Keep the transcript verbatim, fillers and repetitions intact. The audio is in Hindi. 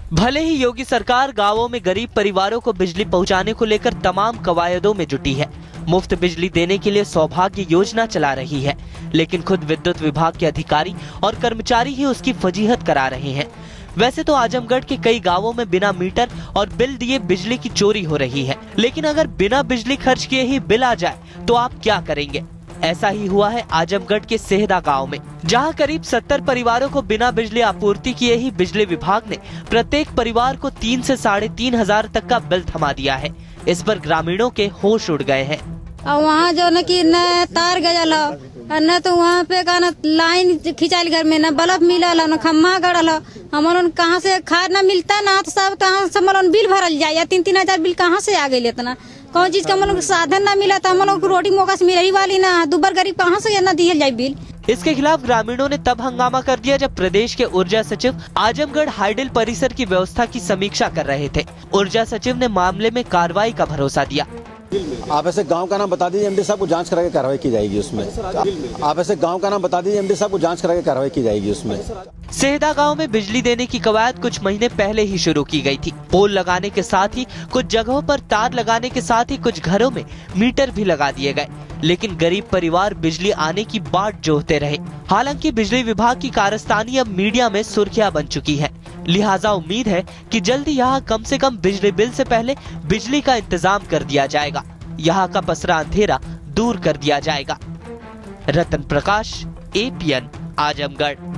भले ही योगी सरकार गांवों में गरीब परिवारों को बिजली पहुंचाने को लेकर तमाम कवायदों में जुटी है, मुफ्त बिजली देने के लिए सौभाग्य योजना चला रही है, लेकिन खुद विद्युत विभाग के अधिकारी और कर्मचारी ही उसकी फजीहत करा रहे हैं। वैसे तो आजमगढ़ के कई गांवों में बिना मीटर और बिल दिए बिजली की चोरी हो रही है, लेकिन अगर बिना बिजली खर्च किए ही बिल आ जाए तो आप क्या करेंगे? ऐसा ही हुआ है आजमगढ़ के सेहदा गांव में, जहां करीब सत्तर परिवारों को बिना बिजली आपूर्ति किए ही बिजली विभाग ने प्रत्येक परिवार को तीन से साढ़े तीन हजार तक का बिल थमा दिया है। इस पर ग्रामीणों के होश उड़ गए हैं। और वहाँ जो न कि न तार गयल न तो वहाँ पे का न लाइन खिंचाइल घर में न बल्ब मिलल न खम्मा गड़ल, हमन कहाँ से खाद न मिलता ना तो सब कहाँ से हमन बिल भरल जाए, तीन तीन हजार बिल कहाँ से आ गई इतना, कौन चीज का हम लोग साधन न मिला था, हम लोग रोटी मौका से मिलही वाली ना, दुबर गरीब कहाँ से न दिया जाए बिल। इसके खिलाफ ग्रामीणों ने तब हंगामा कर दिया जब प्रदेश के ऊर्जा सचिव आजमगढ़ हाइडल परिसर की व्यवस्था की समीक्षा कर रहे थे। ऊर्जा सचिव ने मामले में कार्रवाई का भरोसा दिया। आप ऐसे गांव का नाम बता दीजिए, एमडी साहब को जांच करा के कार्रवाई की जाएगी उसमें। आप ऐसे गांव का नाम बता दीजिए, एमडी साहब को जांच करा के कार्रवाई की जाएगी उसमें। सेहदा गांव में बिजली देने की कवायद कुछ महीने पहले ही शुरू की गई थी। पोल लगाने के साथ ही कुछ जगहों पर तार लगाने के साथ ही कुछ घरों में मीटर भी लगा दिए गए, लेकिन गरीब परिवार बिजली आने की बाट जोहते रहे। हालांकि बिजली विभाग की कारस्तानी अब मीडिया में सुर्खियां बन चुकी है, लिहाजा उम्मीद है कि जल्दी यहाँ कम से कम बिजली बिल से पहले बिजली का इंतजाम कर दिया जाएगा, यहाँ का पसरा अंधेरा दूर कर दिया जाएगा। रतन प्रकाश, एपीएन, आजमगढ़।